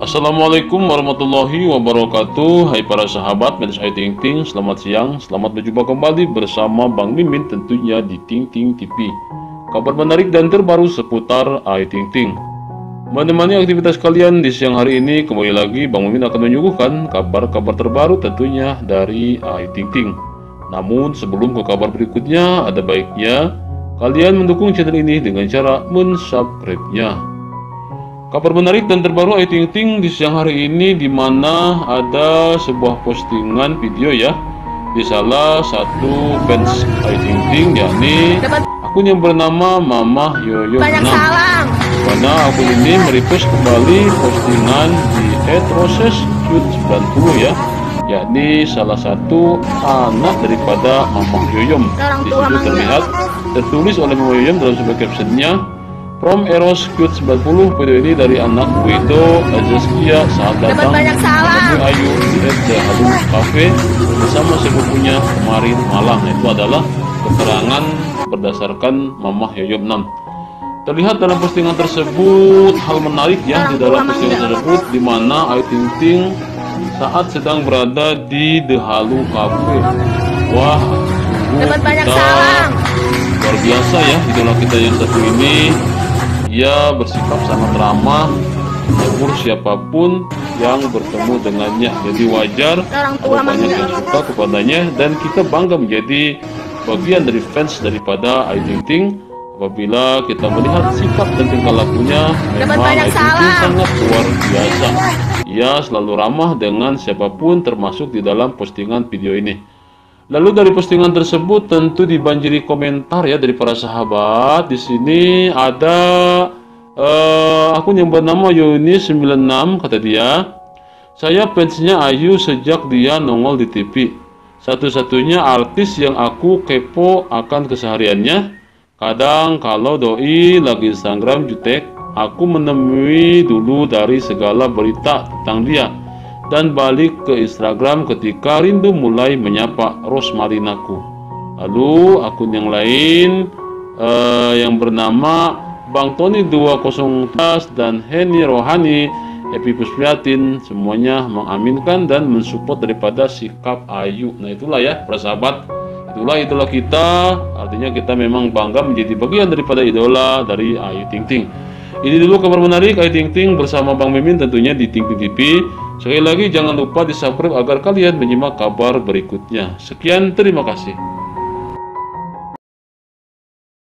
Assalamualaikum warahmatullahi wabarakatuh. Hai para sahabat Medis Ayu Ting Ting, selamat siang. Selamat berjumpa kembali bersama Bang Mimin tentunya di Ting Ting TV. Kabar menarik dan terbaru seputar Ayu Ting Ting. Menemani aktivitas kalian di siang hari ini, kembali lagi Bang Mimin akan menyuguhkan kabar-kabar terbaru tentunya dari Ayu Ting Ting. Namun sebelum ke kabar berikutnya, ada baiknya kalian mendukung channel ini dengan cara mensubscribe-nya. Kabar menarik dan terbaru Ayu Ting Ting di siang hari ini, di mana ada sebuah postingan video ya di salah satu fans Ayu Ting Ting, yakni akun yang bernama Mama Yoyo 6. Karena akun ini merepost kembali postingan di @rosescute90 ya, yakni salah satu anak daripada Mama Yoyom. Di situ terlihat tertulis oleh Mama Yoyom dalam sebuah captionnya, From Eros Cute 90, video ini dari anak Wido Azaskia saat datang menemui Ayu di The Halu Cafe bersama sepupunya kemarin malam. Itu adalah keterangan berdasarkan Mama Yoyom 6. Terlihat dalam postingan tersebut hal menarik ya, di dalam postingan tersebut di mana Ayu Ting Ting saat sedang berada di The Halu Cafe. Wah, kita luar biasa ya, idola kita yang satu ini. Ia bersikap sangat ramah, menegur siapapun yang bertemu dengannya. Jadi wajar ada banyak yang suka kepadanya, dan kita bangga menjadi bagian dari fans daripada Ayu Ting Ting. Apabila kita melihat sikap dan tingkah lakunya, memang Ayu Ting Ting sangat luar biasa. Ia selalu ramah dengan siapapun, termasuk di dalam postingan video ini. Lalu dari postingan tersebut tentu dibanjiri komentar ya dari para sahabat. Di sini ada akun yang bernama Yuni96, kata dia, "Saya fansnya Ayu sejak dia nongol di TV. Satu-satunya artis yang aku kepo akan kesehariannya. Kadang kalau doi lagi Instagram jutek, aku menemui dulu dari segala berita tentang dia, dan balik ke Instagram ketika rindu mulai menyapa Rosmarinaku." Lalu akun yang lain yang bernama Bang Tony 20 dan Heni Rohani, Epi Pusmiatin, semuanya mengaminkan dan mensupport daripada sikap Ayu. Nah itulah ya para sahabat, itulah idola kita. Artinya kita memang bangga menjadi bagian daripada idola dari Ayu Ting Ting. Ini dulu kabar menarik Ayu Ting Ting bersama Bang Mimin tentunya di Ting Ting TV. Sekali lagi jangan lupa di subscribe agar kalian menyimak kabar berikutnya. Sekian, terima kasih.